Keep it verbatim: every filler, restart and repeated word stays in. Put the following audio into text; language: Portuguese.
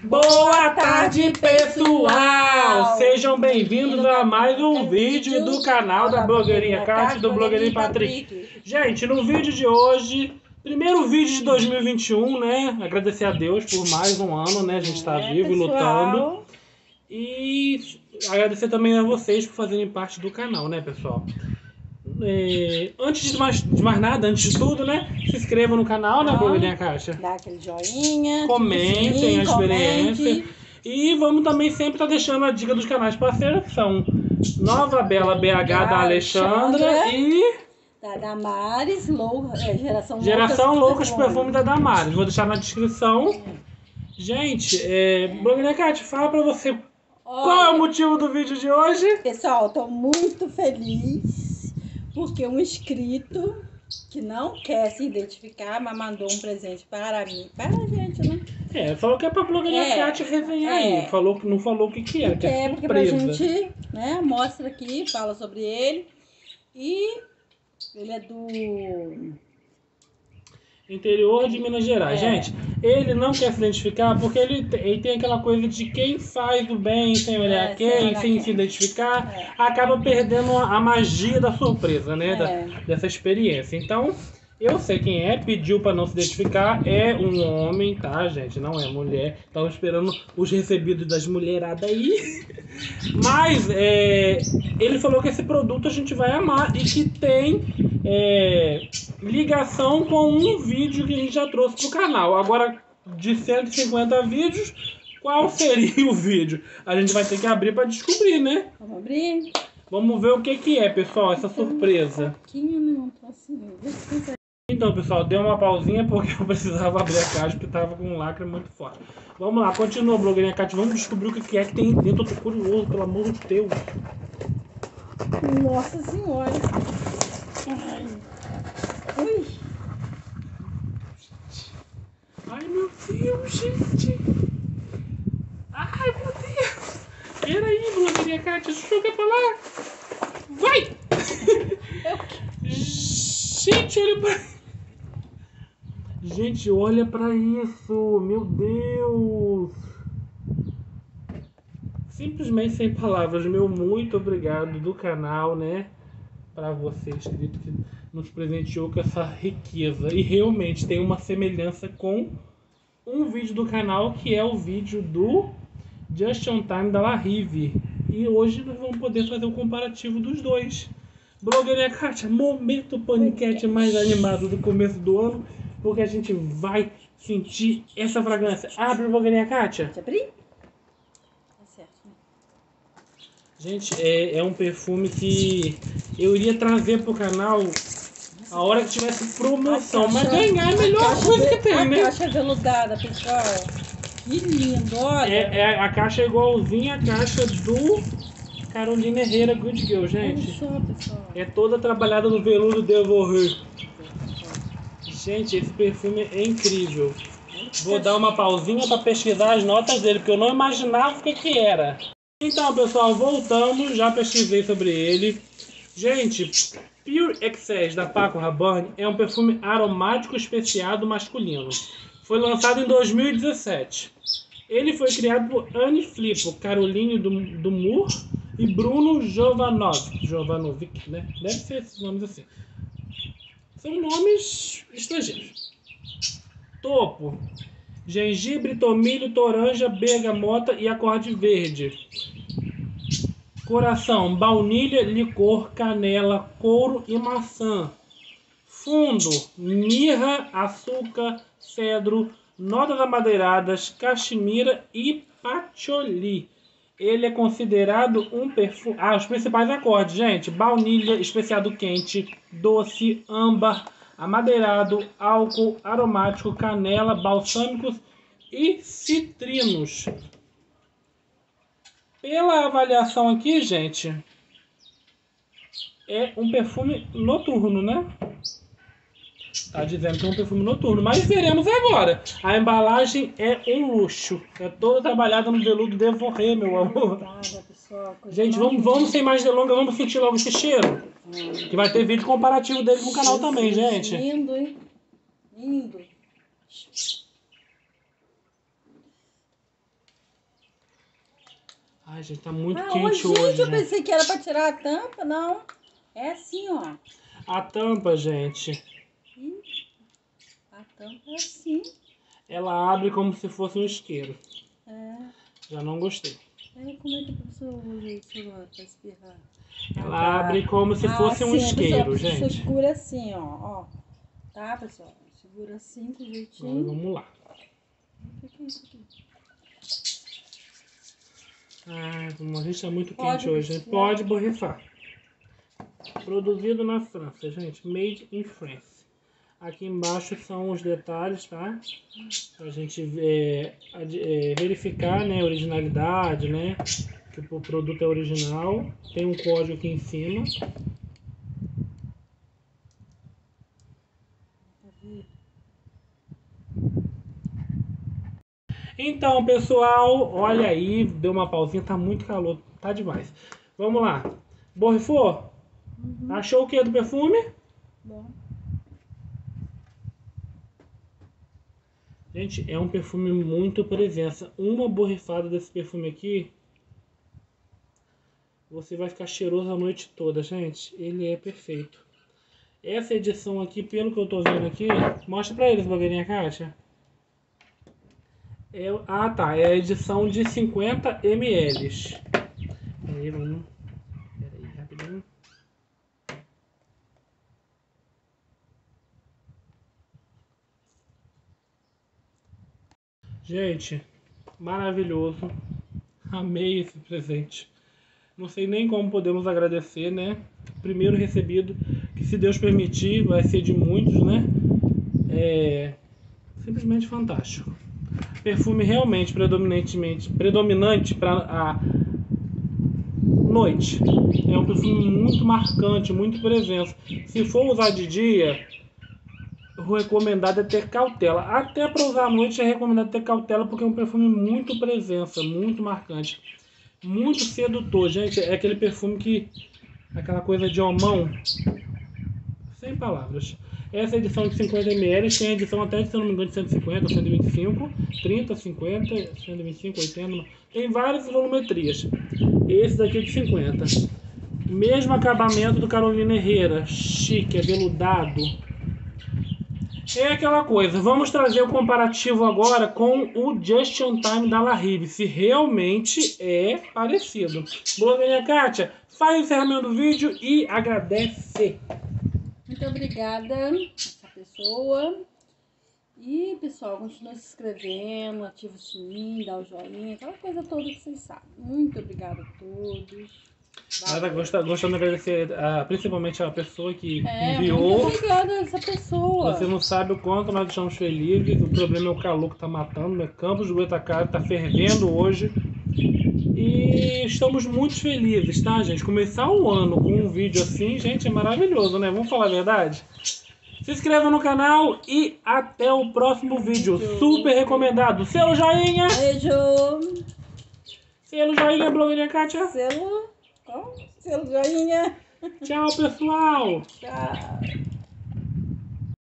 Boa tarde, pessoal! Sejam bem-vindos a mais um vídeo do canal da blogueirinha Kátia e do blogueirinho Patrick. Gente, no vídeo de hoje, primeiro vídeo de dois mil e vinte e um, né? Agradecer a Deus por mais um ano, né? A gente tá É, vivo e pessoal. lutando. E agradecer também a vocês por fazerem parte do canal, né, pessoal? É, antes de mais, de mais nada, antes de tudo, né? Se inscrevam no canal, né, blogueirinha Kátia? Dá aquele joinha. Comentem sim, a experiência. comente. E vamos também sempre estar deixando a dica dos canais parceiros, que são Nova Bela B H da Alexandra e Da Damares, lou, é, Geração, Geração Loucas Perfume. Perfume da Damares. Vou deixar na descrição. Gente, é, blogueirinha Kátia, fala pra você qual é o motivo do vídeo de hoje. Pessoal, eu tô muito feliz porque um inscrito que não quer se identificar, mas mandou um presente para mim, para a gente, né? É, falou que é pra blogueirinha É, Kátia resenhar é. aí. Falou, não falou o que que era, que Que é é porque pra surpresa. gente, né, mostra aqui, fala sobre ele. E ele é do Interior de Minas Gerais. É. Gente, ele não quer se identificar porque ele, te- ele tem aquela coisa de quem faz o bem sem olhar É, sem quem, olhar sem quem. se identificar, É. acaba perdendo a, a magia da surpresa, né? É. Da- dessa experiência. Então, eu sei quem é, pediu pra não se identificar, é um homem, tá, gente? Não é mulher. Estava esperando os recebidos das mulheradas aí. Mas é, ele falou que esse produto a gente vai amar e que tem é, ligação com um vídeo que a gente já trouxe pro canal. Agora, de cento e cinquenta vídeos, qual seria o vídeo? A gente vai ter que abrir para descobrir, né? Vamos abrir. Vamos ver o que que é, pessoal, essa surpresa. Um pouquinho, né? Um trocinho. Vê se consegue. Então, pessoal, deu uma pausinha porque eu precisava abrir a caixa porque tava com um lacre muito forte. Vamos lá, continua, blogueirinha Kátia. Vamos descobrir o que que é que tem dentro. Eu tô curioso, pelo amor de Deus. Nossa senhora. Ai. Ui. Ai, meu Deus, gente. Ai, meu Deus. Peraí, blogueirinha Kátia, joga pra lá. Vai! Gente, olha pra... Gente, olha pra isso. Meu Deus. Simplesmente sem palavras. Meu muito obrigado do canal, né? Pra você, inscrito, que nos presenteou com essa riqueza. E realmente tem uma semelhança com um vídeo do canal, que é o vídeo do Just On Time da La Rive. E hoje nós vamos poder fazer o comparativo dos dois. Blogueirinha Kátia, momento paniquete mais animado do começo do ano, porque a gente vai sentir essa fragrância. Abre, blogueirinha Kátia. Pode abrir? Tá certo, né? Gente, é, é um perfume que eu iria trazer pro canal a hora que tivesse promoção, A mas caixa- ganhar é a melhor caixa coisa que ve- tem, a né? caixa veludada, pessoal. Que lindo, olha. É, é, a caixa é igualzinha à caixa do Carolina Herrera Good Girl, Olha gente. só, pessoal. É toda trabalhada no veludo Devoreux. Gente, esse perfume é incrível. Vou dar uma pausinha para pesquisar as notas dele, porque eu não imaginava o que que era. Então, pessoal, voltamos. Já pesquisei sobre ele. Gente, Pure Excess da Paco Rabanne é um perfume aromático especiado masculino. Foi lançado em dois mil e dezessete. Ele foi criado por Anne Flippo, Caroline Dumour e Bruno Jovanovic. Jovanovic, né? Deve ser esses nomes assim. São nomes estrangeiros. Topo: gengibre, tomilho, toranja, bergamota e acorde verde. Coração: baunilha, licor, canela, couro e maçã. Fundo: mirra, açúcar, cedro, notas amadeiradas, caxemira e patchouli. Ele é considerado um perfume... Ah, os principais acordes, gente. Baunilha, especiado quente, doce, âmbar, amadeirado, álcool, aromático, canela, balsâmicos e citrinos. Pela avaliação aqui, gente, é um perfume noturno, né? Tá dizendo que é um perfume noturno, mas veremos agora. A embalagem é um luxo. É toda trabalhada no veludo Devoreux, meu amor. Obrigada, pessoal. Coisa Gente, mais vamos, vamos sem mais delongas, vamos sentir logo esse cheiro. linda. Que vai ter vídeo comparativo dele no canal também, Jesus, gente. Lindo, hein? Lindo. Ai, gente, tá muito Ah, quente ô, gente, hoje. eu pensei que era pra tirar a tampa, não. É assim, ó. A tampa, gente, Ih, a tampa é assim. ela abre como se fosse um isqueiro. É. Já não gostei. É, como é que a pessoa usa isso agora pra espirrar? Ela Ah, tá. abre como se Ah, fosse um sim, a isqueiro, pessoa gente. segura assim, ó, ó. Tá, pessoal? Segura assim, com Agora jeitinho. vamos lá. O que é isso aqui? Ah, a gente tá muito Pode quente hoje, hein? borrifar. Pode borrifar. Produzido na França, gente. Made in France. Aqui embaixo são os detalhes, tá? Pra gente é, é, verificar, né, a originalidade, né? Que o produto é original. Tem um código aqui em cima. Então, pessoal, olha aí, deu uma pausinha, tá muito calor, tá demais. Vamos lá. Borrifou? Uhum. Achou o que do perfume? Bom. Gente, é um perfume muito presença. Uma borrifada desse perfume aqui, você vai ficar cheiroso a noite toda, gente. Ele é perfeito. Essa edição aqui, pelo que eu tô vendo aqui, mostra pra eles, blogueirinha Kátia. É, ah, tá. É a edição de cinquenta mililitros. Peraí, vamos. Peraí, rapidinho. Gente, maravilhoso. Amei esse presente. Não sei nem como podemos agradecer, né? Primeiro recebido, que se Deus permitir, vai ser de muitos, né? É simplesmente fantástico. Perfume realmente predominantemente predominante para a noite. É um perfume muito marcante, muito presença. Se for usar de dia, o recomendado é ter cautela. Até para usar à noite é recomendado ter cautela, porque é um perfume muito presença, muito marcante, muito sedutor, gente. É aquele perfume que, aquela coisa de homão, sem palavras. Essa edição de cinquenta mililitros tem a edição até, se não me engano, de cento e cinquenta, cento e vinte e cinco, trinta, cinquenta, cento e vinte e cinco, oitenta. Tem várias volumetrias. Esse daqui é de cinquenta. Mesmo acabamento do Carolina Herrera. Chique, aveludado. É aquela coisa. Vamos trazer o comparativo agora com o Just On Time da La Rive. Se realmente é parecido. Blogueirinha Kátia, faz o encerramento do vídeo e agradece. Muito obrigada a essa pessoa. E, pessoal, continua se inscrevendo, ativa o sininho, dá o joinha, aquela coisa toda que vocês sabem. Muito obrigada a todos. Nada, gostando, gostando de agradecer a, principalmente a pessoa que É, enviou. muito obrigada a essa pessoa. Você não sabe o quanto nós estamos felizes. O problema é o calor que tá matando, né? Campos do Goytacazes tá fervendo hoje. E estamos muito felizes, tá, gente? Começar o ano com um vídeo assim, gente, é maravilhoso, né? Vamos falar a verdade? Se inscreva no canal e até o próximo vídeo. Super recomendado. Selo joinha! Beijo! Selo joinha, blogueirinha Kátia. Selo, ó, selo joinha. Tchau, pessoal! Tchau!